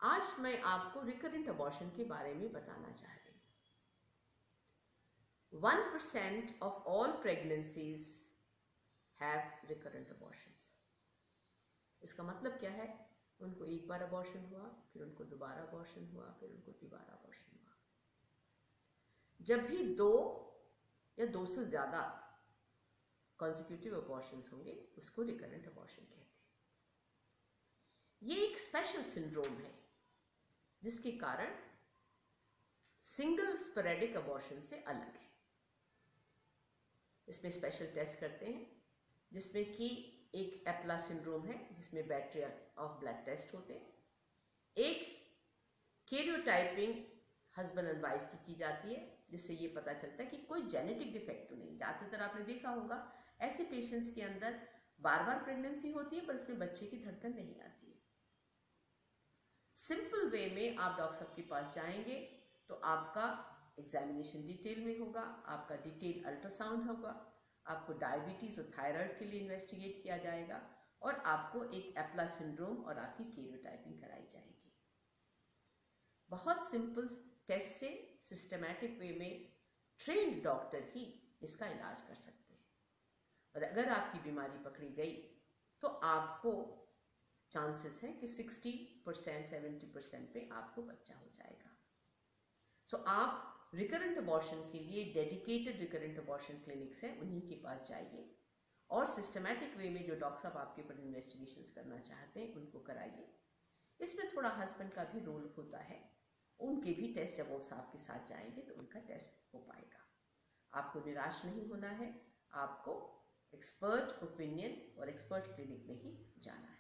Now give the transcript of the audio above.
आज मैं आपको रिकरेंट अबॉर्शन के बारे में बताना चाह रही हूँ। 1% of all pregnancies have recurrent abortions. इसका मतलब क्या है? उनको एक बार अबॉर्शन हुआ, फिर उनको दोबारा अबॉर्शन हुआ, फिर उनको तिबारा अबॉर्शन हुआ। जब भी 2 या 2 से ज्यादा कॉन्सिक्यूटिव अबॉर्शंस होंगे उसको रिकरेंट अबॉर्शन कहते हैं। ये एक स्पेशल सिंड्रोम है जिसके कारण सिंगल स्पोरेडिक अबॉर्शन से अलग है। इसमें स्पेशल टेस्ट करते हैं जिसमें कि एक एप्ला सिंड्रोम है जिसमें बैटरी ऑफ ब्लड टेस्ट होते हैं, एक कैरियोटाइपिंग हस्बैंड एंड वाइफ की जाती है जिससे ये पता चलता है कि कोई जेनेटिक डिफेक्ट तो नहीं। ज़्यादातर आपने देखा होगा ऐसे पेशेंट्स के अंदर बार बार प्रेगनेंसी होती है पर उसमें बच्चे की धड़कन नहीं आती है। सिंपल वे में आप डॉक्टर साहब के पास जाएंगे तो आपका एग्जामिनेशन डिटेल में होगा, आपका डिटेल अल्ट्रासाउंड होगा, आपको डायबिटीज और थायराइड के लिए इन्वेस्टिगेट किया जाएगा और आपको एक एप्ला सिंड्रोम और आपकी कैरियोटाइपिंग कराई जाएगी। बहुत सिंपल टेस्ट से सिस्टमैटिक वे में ट्रेन्ड डॉक्टर ही इसका इलाज कर सकते हैं और अगर आपकी बीमारी पकड़ी गई तो आपको चांसेस हैं कि 60% 70% पे आपको बच्चा हो जाएगा। सो आप रिकरेंट अबॉर्शन के लिए डेडिकेटेड रिकरेंट अबॉर्शन क्लिनिक्स हैं, उन्हीं के पास जाइए और सिस्टमैटिक वे में जो डॉक्टर साहब आपके ऊपर इन्वेस्टिगेशंस करना चाहते हैं उनको कराइए। इसमें थोड़ा हस्बैंड का भी रोल होता है, उनके भी टेस्ट जब वो साहब के साथ जाएंगे तो उनका टेस्ट हो पाएगा। आपको निराश नहीं होना है, आपको एक्सपर्ट ओपिनियन और एक्सपर्ट क्लिनिक में ही जाना है।